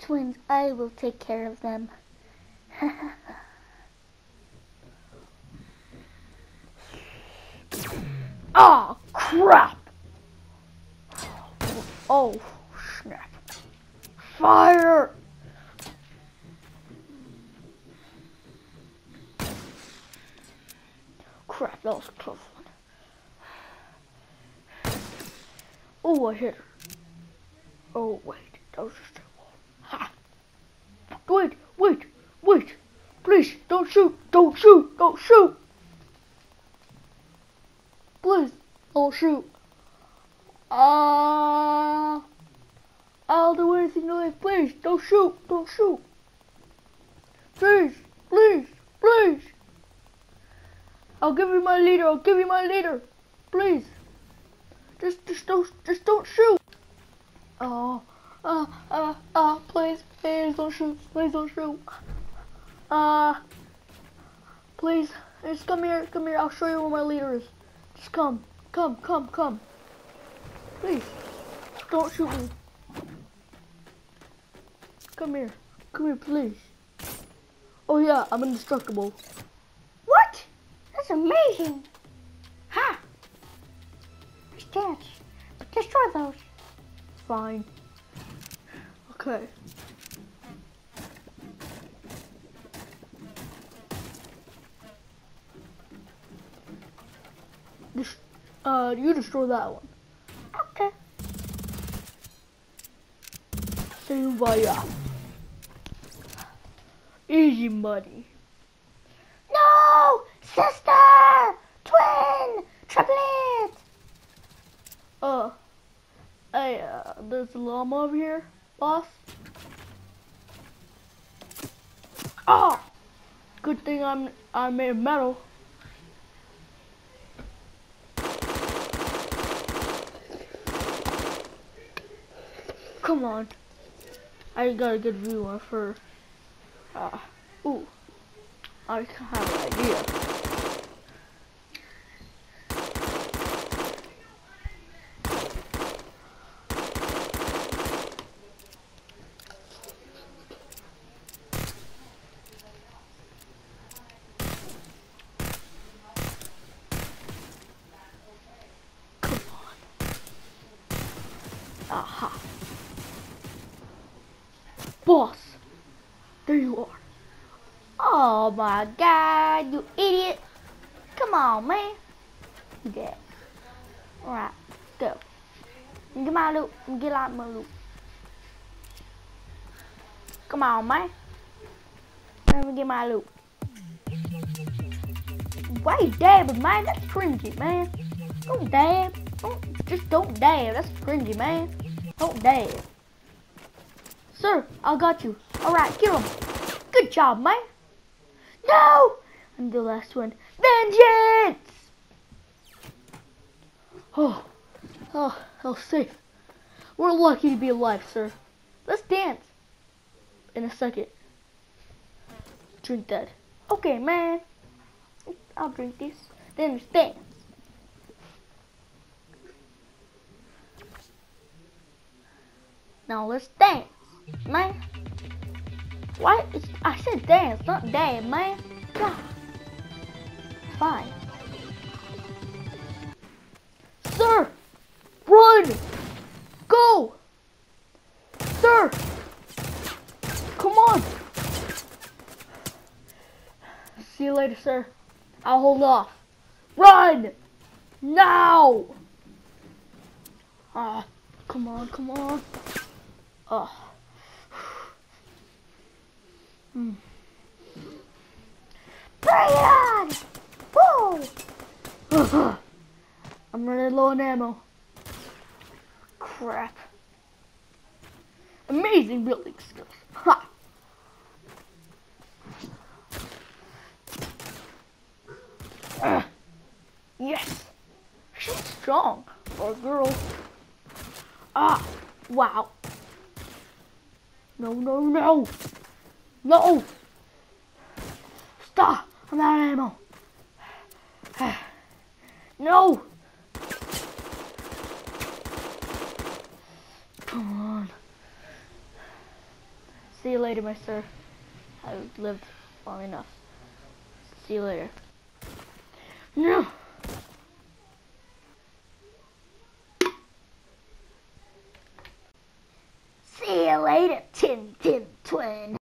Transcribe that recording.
twins. I will take care of them. Ah, crap! Oh, snap. Fire! Crap, that was a close one. Oh, I hit her. Oh, wait, that was just a wall. Ha! Wait! Please, don't shoot! Don't shoot! Please, don't shoot. I'll do anything to live. Please, don't shoot! Please! I'll give you my leader. Please. Just don't shoot. Oh, please don't shoot. Please, just come here. I'll show you where my leader is. Just come. Please, don't shoot me. Come here, please. Oh yeah, I'm indestructible. What? That's amazing. Ha! Nice dance. But destroy those. Fine. Okay. You destroy that one. Okay. Kumbaya. Easy money. No! Sister! Twin! Triplet! Hey, there's a llama over here, boss. Oh! Good thing I'm made of metal. Come on. I got a good view on her. Ooh. I have an idea. Come on. Aha. Boss, there you are. Oh my god, you idiot. Come on, man. You dead. Alright, go. Get my loot. Get out my loot. Come on, man. Let me get my loot. Why you dabbing, man? That's cringy, man. Don't dab. Don't dab. That's cringy, man. Don't dab. Sir, I got you. Alright, kill him. Good job, man. No! I'm the last one. Vengeance! Oh, that was safe. We're lucky to be alive, sir. Let's dance. In a second. Drink that. Okay, man. I'll drink this. Then let's dance. Now let's dance, man. What? I said dance, not dab, man. God. Fine. Sir! Run! Go! Sir! Come on! See you later, sir. I'll hold off. Run! Now! Come on. Bring it on! Woo! I'm running low on ammo. Crap. Amazing building skills. Ha! Yes! She's strong for a girl. Wow. No. Stop! I'm out of ammo. No! Come on. See you later, my sir. I've lived long enough. See you later. No! See you later, Tin Tin Twin.